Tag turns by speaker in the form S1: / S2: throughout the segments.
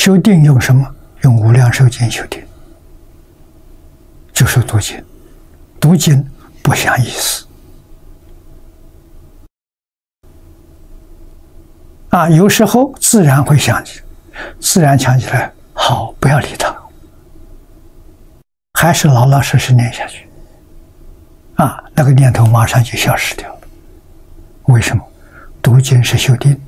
S1: 修定用什么？用无量寿经修定，就是读经。读经不想意思啊，有时候自然会想起，自然想起来，好，不要理他，还是老老实实念下去啊，那个念头马上就消失掉了。为什么？读经是修定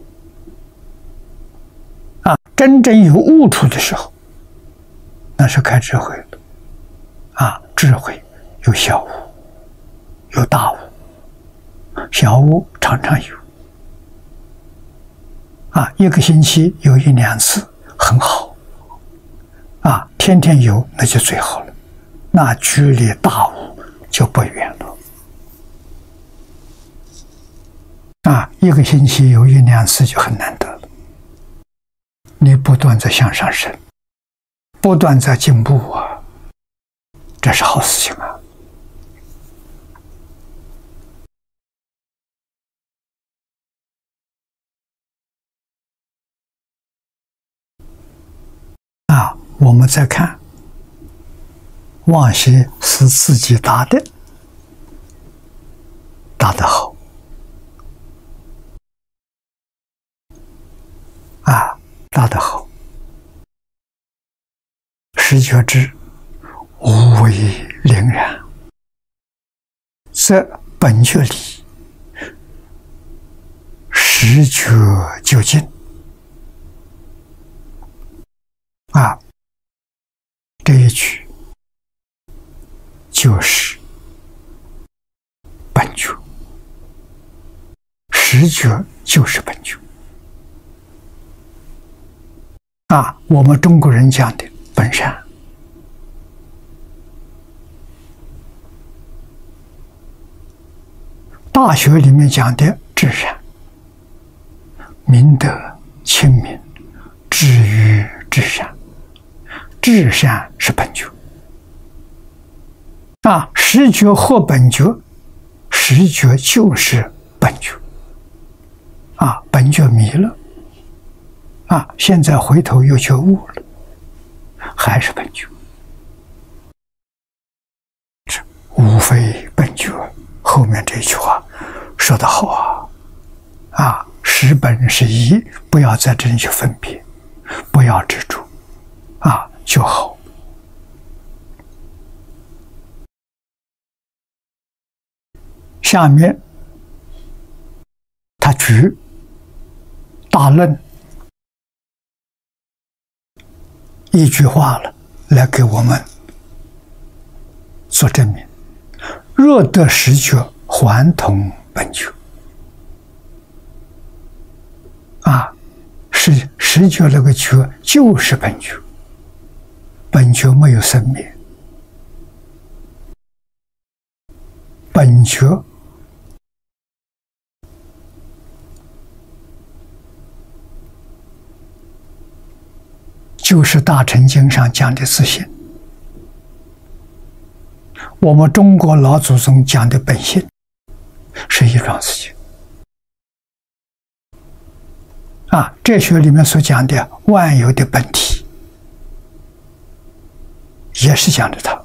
S1: 啊，真正有悟处的时候，那是开智慧了啊，智慧有小悟，有大悟，小悟常常有啊，一个星期有1、2次很好啊，天天有那就最好了，那距离大悟就不远了啊，一个星期有1、2次就很难得了。你不断在向上升，不断在进步啊，这是好事情啊。啊，我们再看，妄心是自己打的，打得好啊，打得好。实觉知无为凛然，则本觉理，实觉究竟啊，这一句就是本觉，实觉就是本觉啊，我们中国人讲的本善。大学里面讲的至善，明德亲民，至于至善，至善是本觉啊，实觉或本觉，实觉就是本觉啊，本觉迷了啊，现在回头又觉悟了，还是本觉，无非本觉。后面这句话说得好啊，实本是一，不要在这里去分别，不要执着啊就好。下面他举大论一句话了，来给我们做证明。若得实觉，还同本觉啊，实觉那个觉就是本觉，本觉没有生灭，本觉就是大乘经上讲的自性，我们中国老祖宗讲的本性是一桩事情啊，哲学里面所讲的万有的本体也是讲的它。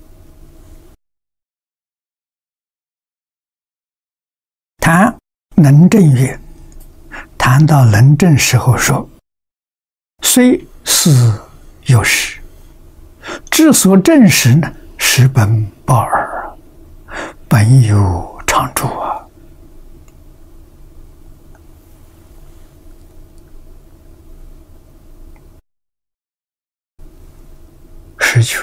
S1: 谈能证曰，谈到能证时候说，虽是有实，之所证实呢，实本报耳，本有常住啊。实觉，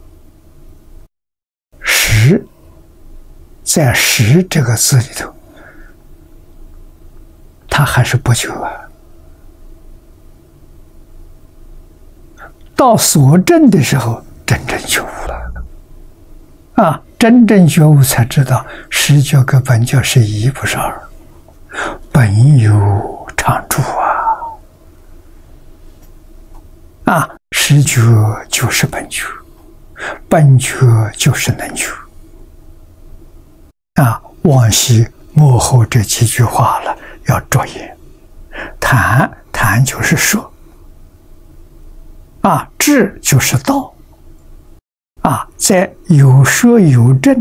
S1: 实在实这个字里头，它还是不觉啊。到所证的时候，真正觉悟了啊！真正觉悟才知道，实觉跟本觉是一，不是二，本有常住啊！实觉就是本觉，本觉就是能觉啊！往昔幕后这几句话了，要着眼。谈就是说， 智就是道在有说有证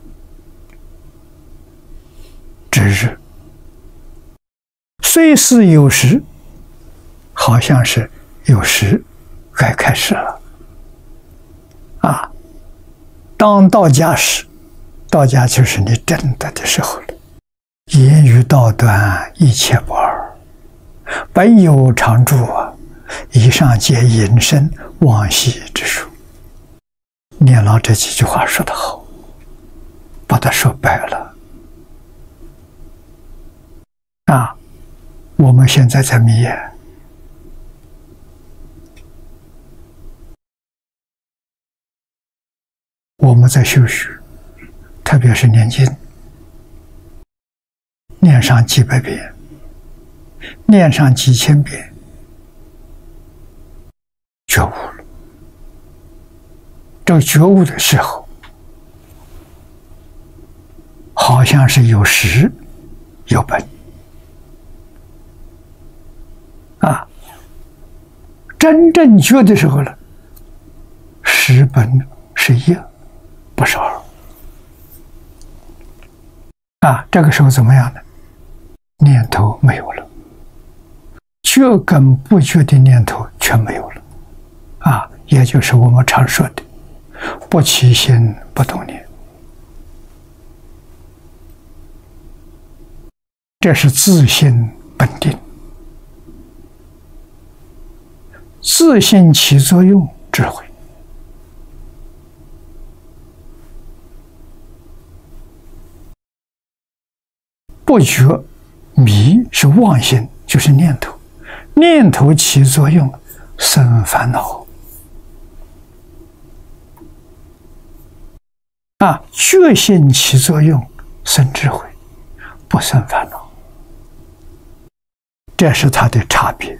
S1: 之日，虽是有时，好像是有时该开始了当道家时，道家就是你真的时候了。言语道断，一切不二，本有常住以上皆引申往昔之术。念老这几句话说得好，把它说白了我们现在在密眼，我们在修学，特别是念经，念上几百遍，念上几千遍，觉悟了。这个觉悟的时候，好像是有实有本真正觉的时候呢，实本是一，不是二这个时候怎么样呢？念头没有了，觉跟不觉的念头全没有了也就是我们常说的不起心不动念，这是自性本定，自性起作用，智慧。不觉迷是妄心，就是念头，念头起作用，生烦恼觉性起作用，生智慧，不生烦恼。这是它的差别。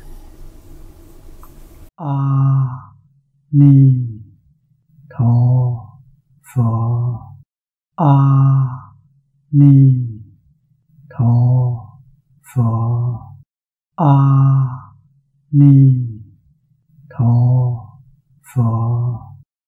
S1: 阿弥陀佛，阿弥陀佛，阿